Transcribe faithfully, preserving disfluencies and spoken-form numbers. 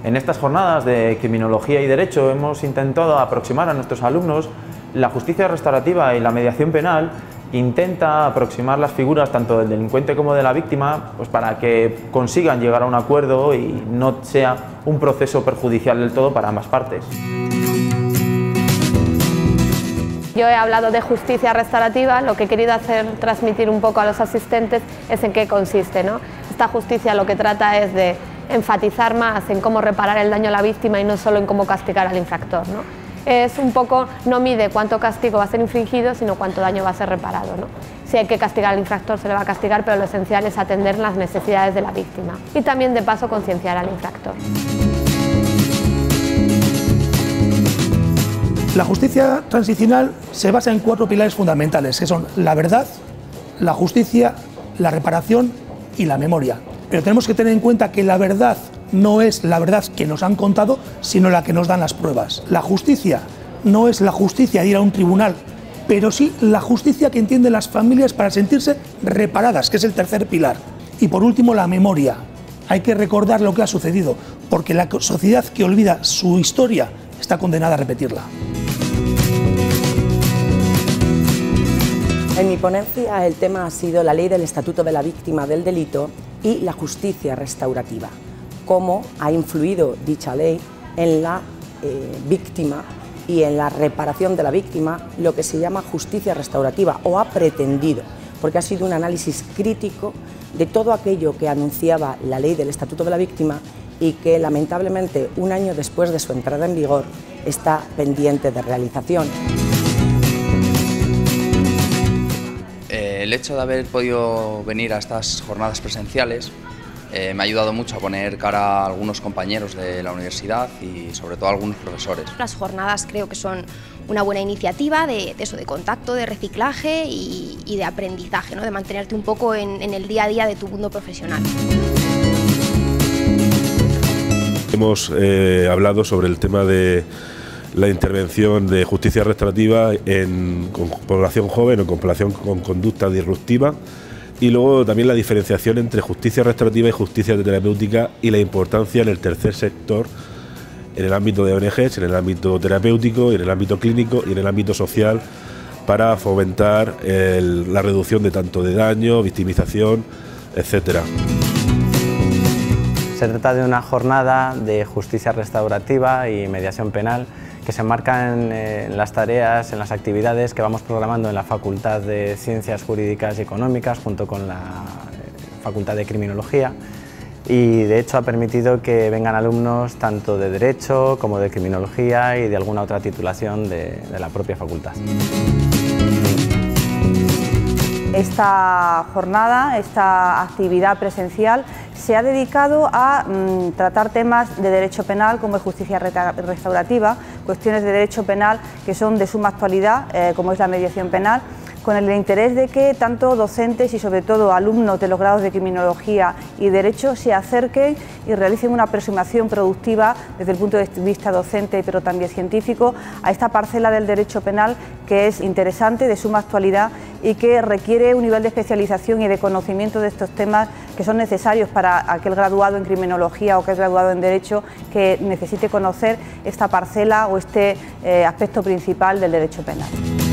En estas jornadas de Criminología y Derecho hemos intentado aproximar a nuestros alumnos la justicia restaurativa y la mediación penal. Intenta aproximar las figuras tanto del delincuente como de la víctima, pues para que consigan llegar a un acuerdo y no sea un proceso perjudicial del todo para ambas partes. Yo he hablado de justicia restaurativa, lo que he querido hacer transmitir un poco a los asistentes es en qué consiste, ¿no? Esta justicia lo que trata es de enfatizar más en cómo reparar el daño a la víctima y no solo en cómo castigar al infractor, ¿no? Es un poco, no mide cuánto castigo va a ser infligido, sino cuánto daño va a ser reparado, ¿no? Si hay que castigar al infractor, se le va a castigar, pero lo esencial es atender las necesidades de la víctima y también, de paso, concienciar al infractor. La justicia transicional se basa en cuatro pilares fundamentales, que son la verdad, la justicia, la reparación y la memoria. Pero tenemos que tener en cuenta que la verdad no es la verdad que nos han contado, sino la que nos dan las pruebas. La justicia no es la justicia de ir a un tribunal, pero sí la justicia que entienden las familias para sentirse reparadas, que es el tercer pilar. Y por último, la memoria. Hay que recordar lo que ha sucedido, porque la sociedad que olvida su historia está condenada a repetirla. En mi ponencia el tema ha sido la ley del Estatuto de la Víctima del Delito y la justicia restaurativa. Cómo ha influido dicha ley en la eh, víctima y en la reparación de la víctima, lo que se llama justicia restaurativa, o ha pretendido, porque ha sido un análisis crítico de todo aquello que anunciaba la ley del Estatuto de la Víctima y que lamentablemente un año después de su entrada en vigor está pendiente de realización. El hecho de haber podido venir a estas jornadas presenciales eh, me ha ayudado mucho a poner cara a algunos compañeros de la universidad y sobre todo a algunos profesores. Las jornadas creo que son una buena iniciativa de, de eso, de contacto, de reciclaje y, y de aprendizaje, ¿no? De mantenerte un poco en, en el día a día de tu mundo profesional. Hemos eh, hablado sobre el tema de la intervención de justicia restaurativa en con población joven o con población con conducta disruptiva, y luego también la diferenciación entre justicia restaurativa y justicia terapéutica y la importancia en el tercer sector, en el ámbito de O N Ges, en el ámbito terapéutico, en el ámbito clínico y en el ámbito social, para fomentar el, la reducción de tanto de daño, victimización, etcétera. Se trata de una jornada de justicia restaurativa y mediación penal que se enmarcan en las tareas, en las actividades que vamos programando en la Facultad de Ciencias Jurídicas y Económicas junto con la Facultad de Criminología, y de hecho ha permitido que vengan alumnos tanto de Derecho como de Criminología y de alguna otra titulación de, de la propia facultad. Esta jornada, esta actividad presencial se ha dedicado a mmm, tratar temas de derecho penal como es justicia restaurativa, cuestiones de derecho penal que son de suma actualidad, eh, como es la mediación penal, con el interés de que tanto docentes y sobre todo alumnos de los grados de Criminología y Derecho se acerquen y realicen una aproximación productiva desde el punto de vista docente pero también científico a esta parcela del derecho penal que es interesante, de suma actualidad y que requiere un nivel de especialización y de conocimiento de estos temas que son necesarios para aquel graduado en Criminología o aquel graduado en Derecho que necesite conocer esta parcela o este eh, aspecto principal del derecho penal.